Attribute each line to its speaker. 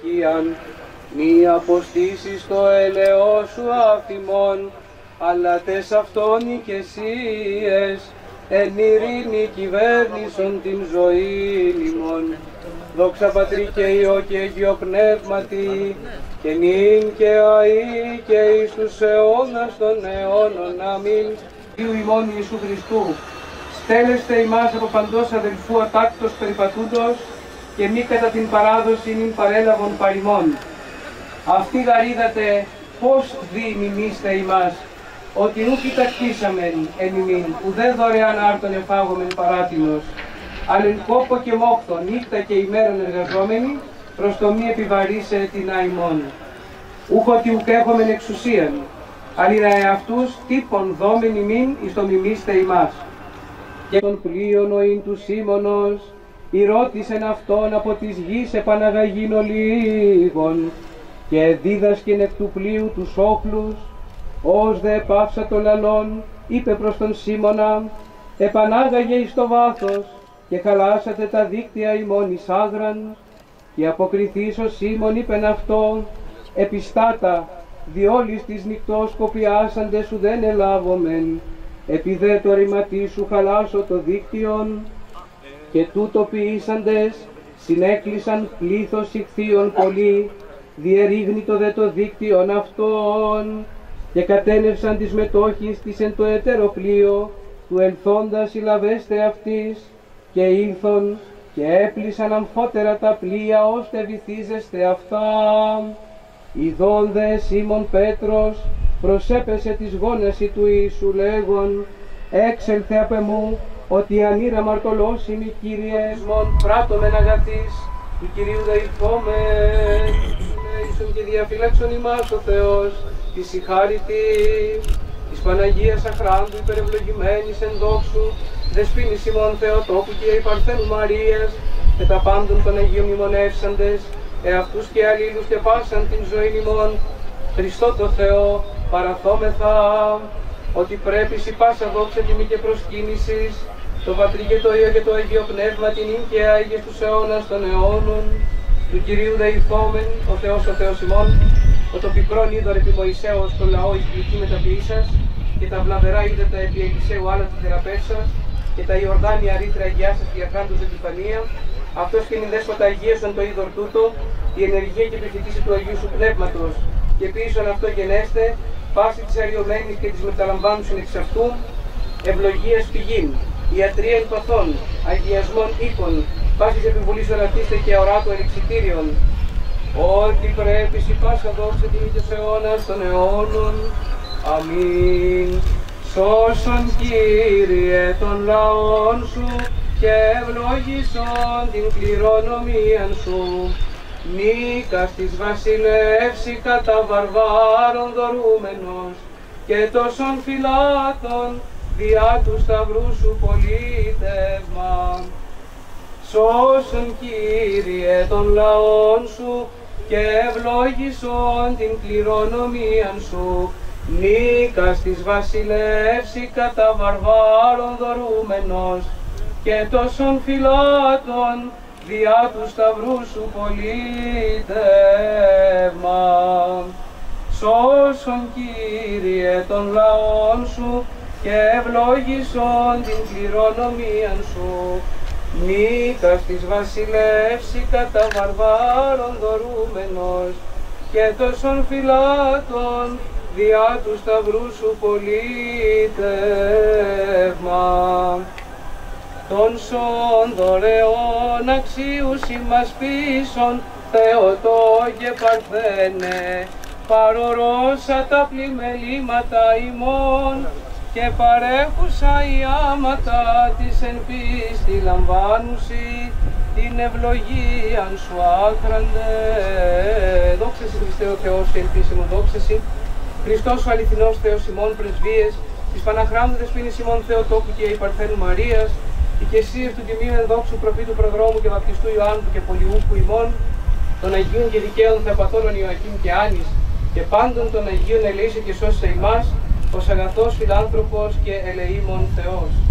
Speaker 1: ευλογίαν, μη αποστήσεις το έλεος σου αφημών, αλλά τες αυτόν οικεσίες, εν ειρήνη κυβέρνησον την ζωή ημών. Δόξα Πατρί και Υιό και Αγίο Πνεύματι, και νυν και αεί και εις τους αιώνας των αιώνων. Αμήν. Υιού ημών Ιησού Χριστού, στέλεστε ημάς από παντός αδελφού ατάκτος περιπατούντος, και μη κατά την παράδοση νυν παρέλαβον παρημών. Αυτή γαρίδατε πώς δι μιμήστε ημάς, ότι ου κοιτακτήσαμεν εν ημίν, ουδέ δωρεάν άρτον εφάγομεν παράτινος, αλλά εν κόπο και μόκτο, νύχτα και ημέρων εργαζόμενοι, προς το μη επιβαρύσε την αημών. Ούχ ότι ουκ έχομεν εξουσίαν, αλλά εαυτούς τύπων δόμεν ημίν εις το μιμήστε ημάς. Και τον πλοίον ο ειν του Σίμωνος, ηρώτησεν αυτόν από της γης επαναγαγήν ολίγων, και δίδασκεν εκ του πλοίου τους όχλους. Ως δε πάυσα το λαλόν, είπε προς τον Σίμωνα, επανάγαγε εις το βάθος, και χαλάσατε τα δίκτυα ημών εις άγραν. Και αποκριθείς ο Σίμων είπεν αυτό, επιστάτα, διόλης της νυχτός κοπιάσαντες σου δεν ελάβομεν, επί το ρηματί σου χαλάσω το δίκτυον. Και τούτο ποιήσαντες συνέκλεισαν πλήθος ηχθείων πολύ, διερίγνητο δε το δίκτυον αυτών, και κατένευσαν τις μετόχεις της εν το ετεροπλοίο, του ελθόντας συλλαβέστε αυτής, και ήλθον και έπλησαν αμφότερα τα πλοία, ώστε βυθίζεστε αυτά. Ιδών δε Σίμων Πέτρος προσέπεσε της γόναση του Ιησού λέγον, έξελθε απ' εμού, ότι ανήρα μαρτωλώσιμη Κύριε, μον πράττομεν αγαθής, του Κυρίου δεηθόμεν, ίσον και διαφύλαξον ημάς ο Θεός, της η χάριτη, της Παναγίας Αχράντου υπερευλογημένης εν δόξου, δεσποίνης ημών Θεοτόκου και η Παρθένου Μαρίας, και τα πάντων των Αγίων μνημονεύσαντες, εαυτούς και αλλήλους και πάσαν την ζωή ημών, Χριστό το Θεό παραθόμεθα, ότι πρέπει η πάσα δόξα τιμή και προσκύνησης, το Πατρί και το Υιό και το Αγίο Πνεύμα την ίν και Άγιε στους αιώνας των αιώνων, του Κυρίου δεηθόμεν, ο Θεός ημών, ο το πικρόν είδωρ επί Μωυσέως το λαό εις γλυκή μεταποιήσας, και τα βλαβερά είδατα επί Ελισαίου άλλα τη θεραπεύσας, και τα Ιορδάνια ρήτρα αγιάσας διαχράντους επιφανία, αυτός και νυν δέσποτα αγίασον το είδωρ τούτο, η ενεργία και επιθετήση του Αγίου σου Πνεύματος, και πίσω αυτό γενέστε, πάση της αριωμένης και της μεταλαμβάνουσιν εξ αυτού, ευλογίας πηγήν, ιατρία εν παθών, αγιασμών οίκων, πάσης επιβολής ορατήστε και οράτου ελεξιτήριων, ότι πρέπει σοι πάσα δόξα τιμή και αιώνας των αιώνων. Αμήν. Σώσον Κύριε των λαών σου και ευλογήσον την κληρονομίαν σου. Νίκας της βασιλεύση κατά βαρβάρων δωρούμενος και τόσων φυλάτων διά του σταυρού σου πολίτευμα. Σώσον Κύριε των λαών σου και ευλόγησον την κληρονομίαν σου. Νίκας της βασιλεύση κατά βαρβάρων δωρούμενος και τόσων φυλάτων διά του σταυρού σου πολίτευμα. Σώσον Κύριε των λαών σου και ευλόγησον την κληρονομίαν σου. Νίκας της βασιλεύση κατά βαρβάρων δωρούμενος και τόσων φυλάτων διά του σταυρού σου πολίτευμα. Των σων δωρεών αξίους ημάς πίσων, Θεοτό και Παρθένε, παρορώσα τα πλημελήματα ημών και παρέχουσα οι άματα της εν πίστη λαμβάνουσι την ευλογίαν σου άχραντε. Δόξα σοι Χριστέ ο Θεός και ελπίσιμο δόξα σοι, Χριστός ο αληθινός Θεός ημών πρεσβείες, της Παναχράντου δεσποίνης ημών Θεοτόκου και η Παρθένου Μαρίας, η και εσύ του τιμίου εν δόξου προφήτου προδρόμου και βαπτιστού Ιωάννου και πολιούχου ημών, των Αγίων και δικαίων Θεοπαθώρων Ιωακήμ και Άνης, και πάντων των Αγίων ελέησε και σώσε ημάς, ως αγαθός φιλάνθρωπος και ελεήμων Θεός.